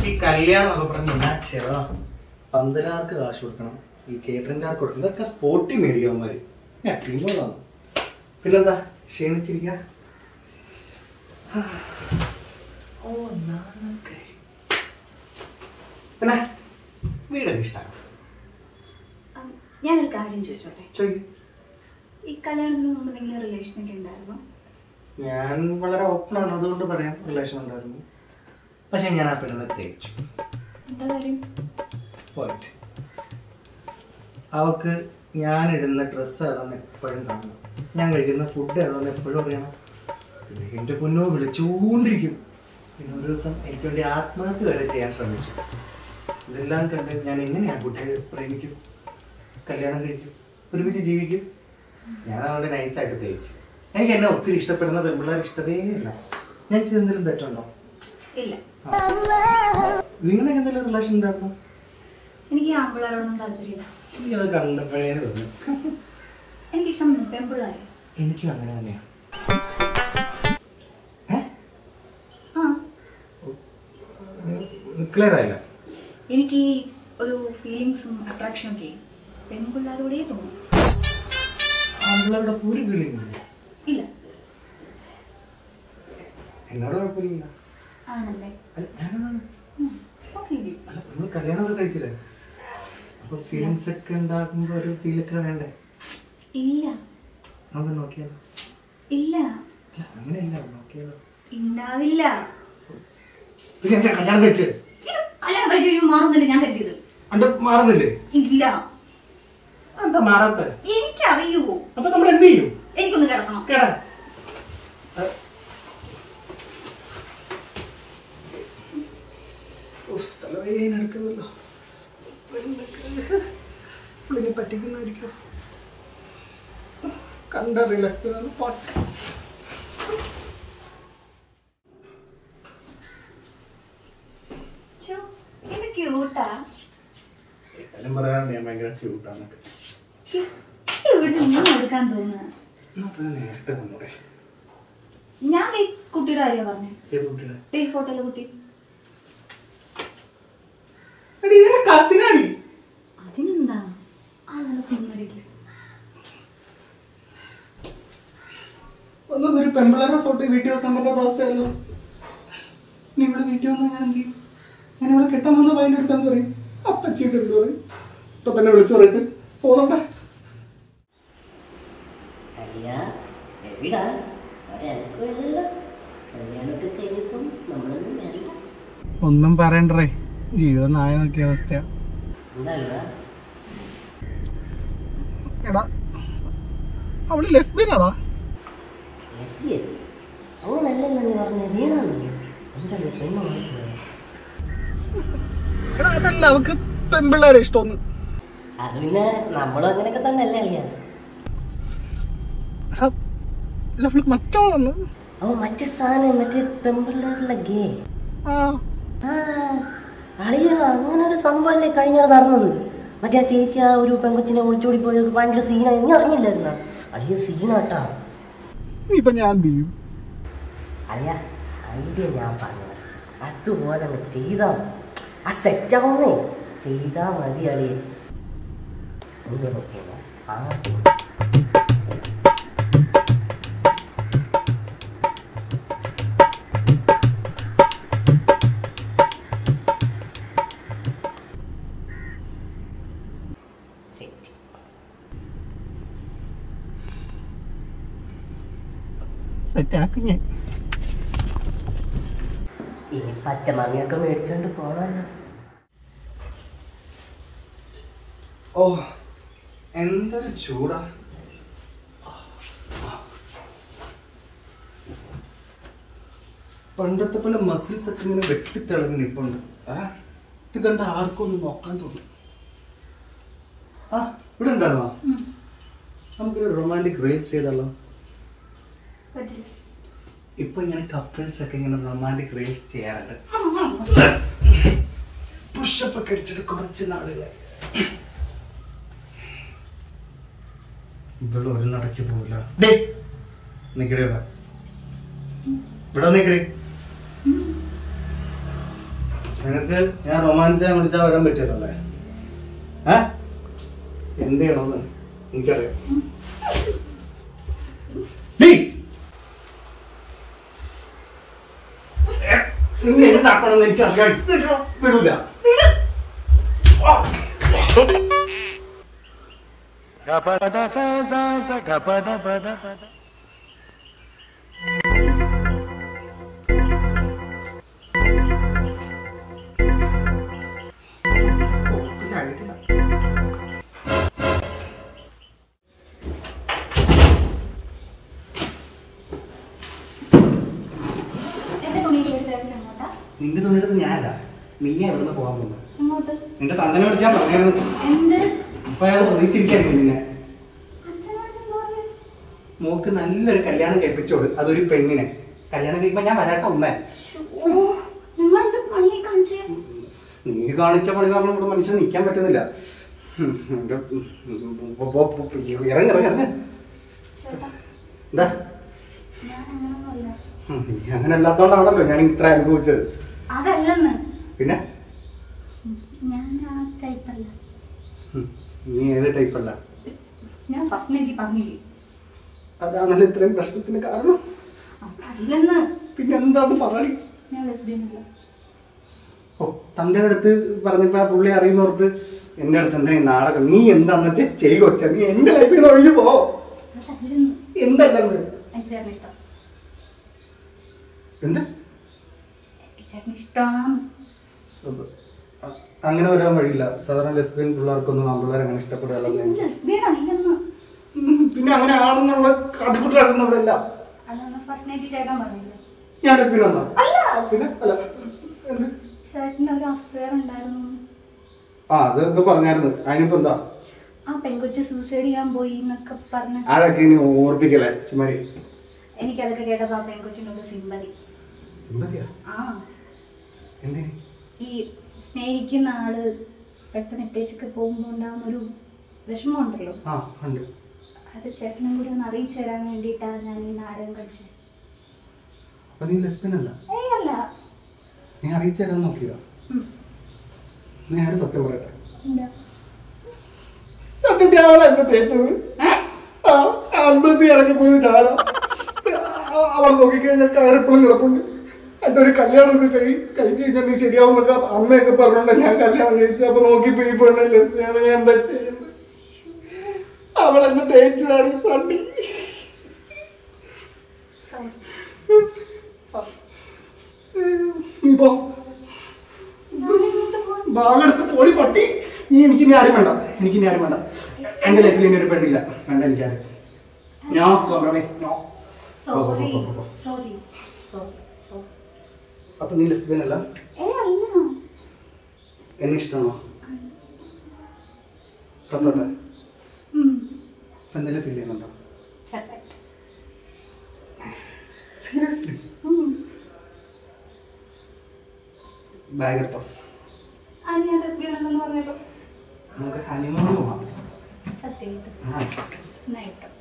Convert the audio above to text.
ഈ കല്യാണം എന്നൊക്കെ പറഞ്ഞ എന്നാ ചെറുതാ. പന്തലാർക്ക് കാശ് കൊടുക്കണം, ഈ കേറ്ററിംഗുകാർക്ക് കൊടുക്കണം. ഇതൊക്കെ സ്പോട്ടി മേടിക്കാന്മാര് ടീമുകളാണ്. പിന്നെന്താ ക്ഷീണിച്ചിരിക്ക? പിന്നെ വീടൊക്കെ ഇഷ്ടമാണ്. ഞാനൊരു കാര്യം ചോദിച്ചോട്ടെ, ഈ കല്യാണത്തിന് മുമ്പ് എന്തെങ്കിലും റിലേഷനൊക്കെ ഉണ്ടായിരുന്നോ? ഞാൻ വളരെ ഓപ്പൺ ആണ്, അതുകൊണ്ട് പറയാം റിലേഷൻ ഉണ്ടായിരുന്നു. പക്ഷെ ഞാൻ ആ പെണ്ണിനെ തേച്ചു. എന്താ കാര്യം? പോയിട്ട് അവക്ക് ഞാൻ ഇടുന്ന ഡ്രസ്സ് ഏതാന്ന് എപ്പോഴും കാണണം, ഞാൻ കഴിക്കുന്ന ഫുഡ് ഏതാന്ന് എപ്പോഴും അറിയണം. പിന്നെ എൻ്റെ പൊന്നോ വിളിച്ചുകൊണ്ടിരിക്കും. പിന്നെ ഒരു ദിവസം എനിക്ക് വേണ്ടി ആത്മഹത്യ വരെ ചെയ്യാൻ ശ്രമിച്ചു. ഇതെല്ലാം കണ്ട് ഞാൻ എങ്ങനെയാണ് കുട്ടിയെ പ്രേമിക്കും, കല്യാണം കഴിക്കും, ഒരുമിച്ച് ജീവിക്കും? ഞാൻ അവളുടെ നൈസായിട്ട് തേച്ച്. എനിക്ക് എന്നെ ഒത്തിരി ഇഷ്ടപ്പെടുന്ന പെൺപിള്ളേർ ഇഷ്ടമേ ഇല്ല. ഞാൻ ചെയ്തെന്തെങ്കിലും തെറ്റുണ്ടോ? ഇല്ല. നിങ്ങളുടെ എന്തെങ്കിലും റിലേഷൻ ഉണ്ടായിരുന്നു? എനിക്ക് ആൺപിള്ളേരോടൊന്നും താല്പര്യമില്ല. എനിക്കത് കണ്ടപ്പോഴേ തോന്നി. എനിക്കിഷ്ടം പെൺപിള്ളേരെ. എനിക്കും അങ്ങനെ തന്നെയാണ്. ക്ലിയർ ആയില്ല. എനിക്ക് ഒരു ഫീലിങ്സും അട്രാക്ഷനും ഒക്കെ പെൺപിള്ളേരോടേ തോന്നും. ആൺപിള്ളേരുടെ ഒരു ഫീലിംഗ് ഇല്ല. എന്നോട് കുഴപ്പമില്ല. ആണല്ലേ? നമ്മൾ കല്യാണമൊക്കെ കഴിച്ചില്ലേ, അപ്പൊ ഫീലിങ്സ് ഒക്കെ ഉണ്ടാകുമ്പോ ഒരു ഫീലൊക്കെ വേണ്ടേ? ഇല്ല. നമുക്ക് നോക്കിയാലോ? ഇല്ല. അങ്ങനെയല്ല, നോക്കിയാലോ? ഉണ്ടാവില്ല. കല്യാണം കഴിച്ച് കല്യാണം കഴിച്ചു മാറുന്നില്ല ഞാൻ കരുതിയത്. മാറുന്നില്ലേ? ഇല്ല. എന്താ മാറാത്ത? എനിക്കറിയൂ. അപ്പൊ നമ്മൾ എന്ത് ചെയ്യും? എനിക്കൊന്ന് കിടക്കണം. കേടാ തലവേദനയെടുക്കുന്നല്ലോ. പുള്ളിനെ പറ്റിക്കുന്നതായിരിക്കും. കണ്ടറിയില്ല പാട്ട്. പറയാറുണ്ട് ഞാൻ ഭയങ്കര ക്യൂട്ടാന്നൊക്കെ. എടുക്കാൻ തോന്നുന്നു. നേരത്തെ വന്നൂടെ? ഞാൻ ഈ കുട്ടിയുടെ കാര്യം പറഞ്ഞേ. ഏത് കുട്ടിയുടെ? ഈ ഫോട്ടോയിലെ കുട്ടി. അതിനെന്താ ഒന്നൊരു പെൺപിള്ളേരുടെ ഫോട്ടോ വീട്ടിൽ വെക്കാൻ പറ്റാത്ത അവസ്ഥയല്ലോ. ഇനി ഇവിടെ വീട്ടിൽ വന്നാൽ ഞാൻ എന്ത് ചെയ്യും? ഞാൻ ഇവിടെ കെട്ടാൻ വന്ന പൈൻ്റെ അടുത്താന്ന് പറയും, അപ്പച്ചിട്ട് എന്ത് പറയും? ഇപ്പൊ തന്നെ വിളിച്ചു പറയട്ട് പോണട്ടെ. ഒന്നും പറയണ്ടേ, ജീവിതം നായ നോക്കിയ അവസ്ഥയാ. എടാ അവള് ലെസ്ബിയൻ ആടാ. എടാ അതല്ല, അവക്ക് പെൺപിള്ളേരെ ഇഷ്ടമൊന്നും. അത് പിന്നെ നമ്മളും അങ്ങനെയൊക്കെ തന്നെ അല്ലേ അളിയാ. മറ്റോളന്ന് അവ മറ്റു സാധനം മറ്റേ പെൺപിള്ളേരുള്ള ഗേ അളിയ അങ്ങനെ ഒരു സംഭവമല്ലേ കഴിഞ്ഞാൽ നടന്നത്. മറ്റേ ആ ചേച്ചി ആ ഒരു പെങ്കൊച്ചിനെ ഒളിച്ചോടി പോയത് ഭയങ്കര സീനായി. നീ അറിഞ്ഞില്ലായിരുന്ന? അളിയ സീനാട്ടാ. ഇപ്പൊ ഞാൻ എന്ത് ചെയ്യും? അളിയ ഐഡിയ ഞാൻ പറഞ്ഞത് അതുപോലെ അങ്ങ് ചെയ്താ ആ സെറ്റാവുന്നേ ചെയ്താ മതി അളിയ. എന്താ പറ്റിയ സെറ്റാക്കും ഞാൻ. ഇനി പച്ചമാമിയൊക്കെ മേടിച്ചോണ്ട് പോണല്ലോ. ഓ എന്തൊരു ചൂടാ. പണ്ടത്തെ പോലെ മസിൽസ് ഒക്കെ ഇങ്ങനെ വെട്ടിത്തിളങ്ങി നിൽപ്പുണ്ട്. ഇത് കണ്ട ആർക്കും ഒന്ന് നോക്കാൻ തോന്നും. ഇവിടെ ഉണ്ടായിരുന്നോ? നമുക്കൊരു റൊമാൻറ്റിക് റീൽസ് ചെയ്താലോ? ഇപ്പൊ ഇങ്ങനെ കപ്പിൾസ് ഒക്കെ ഇങ്ങനെ റൊമാൻറ്റിക് റീൽസ് ചെയ്യാറുണ്ട്. പുഷപ്പ് ഒക്കെ അടിച്ചിട്ട് കുറച്ച് നാളുകളായി. ഇവിടെ ഒരു നടക്ക് പോവില്ല. നിക്കടെ ഇവിടെ നിക്കടെ. നിനക്ക് ഞാൻ റൊമാൻസ് ചെയ്യാൻ വിളിച്ചാൽ വരാൻ പറ്റില്ലല്ലേ? എന്ത് ചെയ്യണമെന്ന് എനിക്കറിയാം. നീ എന്താക്കണമെന്ന് എനിക്കറിയാം. വിടൂല. നിന്റെ തുണിയെടുത്ത് ഞാനല്ല, നീയാ എവിടുന്ന് പോകാൻ പോകുന്നത്. നിന്റെ തന്തനെ വിളിച്ചാൽ പറഞ്ഞായിരുന്നു. ഇപ്പൊ അയാൾ പ്രതീക്ഷിച്ചിരിക്കായിരിക്കും നിന്നെ. മോക്ക് നല്ലൊരു കല്യാണം കഴിപ്പിച്ചോട്, അതൊരു പെണ്ണിനെ. കല്യാണം കഴിക്കുമ്പോ ഞാൻ വരാട്ടോ ഒന്നേ. നീ കാണിച്ച പണി കാരണം ഇവിടെ മനുഷ്യൻ നിൽക്കാൻ പറ്റുന്നില്ല. ഇറങ്ങി ഇറങ്ങി ഇറങ്ങി. എന്താ നീ അങ്ങനെ അല്ലാത്തോണ്ടാണല്ലോ ഞാൻ ഇത്ര അനുഭവിച്ചത്. പിന്നെ നീ ഏത് ടൈപ്പല്ല? അതാണല്ലോ ഇത്രയും പ്രശ്നത്തിന് കാരണം. പിന്നെ എന്താ പറയണി? ഓ, തന്റെ അടുത്ത് പറഞ്ഞപ്പോ പുള്ളി അറിയുന്നോർത്ത് എന്റെ അടുത്ത് എന്തിനാ നാടകം? നീ എന്താന്ന് വെച്ചാൽ ചെയ്യൊച്ച. നീ എന്റെ ലൈഫിൽ നിന്ന് ഒഴിഞ്ഞു പോ. എന്തല്ലെന്ന് എന്ത് അങ്ങനെ വരാൻ വഴിയില്ല. സാധാരണ ലെസ്ബിയൻ പിള്ളേർക്കൊന്നും ആൺപിള്ളേർ അങ്ങനെ ഇഷ്ടപ്പെടുകയല്ലെന്ന്. പിന്നെ അങ്ങനെ ആണെന്നുള്ള കാട്ടിക്കുട്ടായിരുന്നു ഇവിടെ എല്ലാം. ഞാൻ ലെസ്ബിയൻ വന്നോ? പിന്നെ അല്ല എന്ത് അതൊക്കെ പറഞ്ഞായിരുന്നു. അതിനിപ്പോ എന്താ? സൂസൈഡ് ചെയ്യാൻ പോയി എന്നൊക്കെ പറഞ്ഞു. അതൊക്കെ ഇനി ഓർപ്പിക്കലേ ചുമ്മാരി. എനിക്കതൊക്കെ കേട്ടപ്പോ ആ പെൺകൊച്ചിനോട് സിമ്പതി. ഈ സ്നേഹിക്കുന്ന ആള് പെട്ടെന്ന് ഇട്ടേച്ചൊക്കെ പോകുമ്പോ ഉണ്ടാകുന്ന ഒരു വിഷമം ഉണ്ടല്ലോ, അത് ചേട്ടനും കൂടി ഒന്ന് അറിയിച്ചു തരാൻ വേണ്ടിയിട്ടാണ് ഞാൻ ഈ നാടകം കളിച്ചത്. അല്ല, നീ അറിയിച്ചു തരാൻ നോക്കിയതാ? നീ ആര് സത്യം പറയട്ടെ? സത്യത്തിൽ അവളെന്നെ തേച്ചത്. ഇറങ്ങി പോയത് കാണാം. അവൾ നോക്കിക്കഴിഞ്ഞാൽ കയറിപ്പോഴും കിടപ്പുണ്ട്. എന്റെ ഒരു കല്യാണമൊക്കെ കഴിച്ചു കഴിഞ്ഞാൽ നീ ശരിയാവുന്നൊക്കെ അമ്മയൊക്കെ പറഞ്ഞോണ്ട ഞാൻ കല്യാണം കഴിച്ചു. അപ്പൊ നോക്കിപ്പോ ഈ പെണ്ണല്ലേ ഞാൻ എന്താ ചെയ്യുന്നത്? അവളെന്നെ തേച്ചതാണ് ഈ പണ്ടി. നീ പോ, ഭാഗെടുത്ത് പോടി പട്ടി. നീ ആരും വേണ്ട. എനിക്കിനി ആരും വേണ്ട. എന്റെ ലൈഫിൽ ഇനി ഒരു പെണ്ണില്ല. വേണ്ട എനിക്കാരും. No compromise. നോ. അപ്പൊ നീ ലെസ്ബിയൻ അല്ല? എന്നെ ഇഷ്ടമാണോ? തൊട്ടോട്ടെ. എന്തെങ്കിലും ഫീൽ ചെയ്യുന്നുണ്ടോ? സീരിയസ്ലി? ബാഗ് എടുത്തോ. നമുക്ക് ഹണിമൂൺ പോവാം. സത്യം.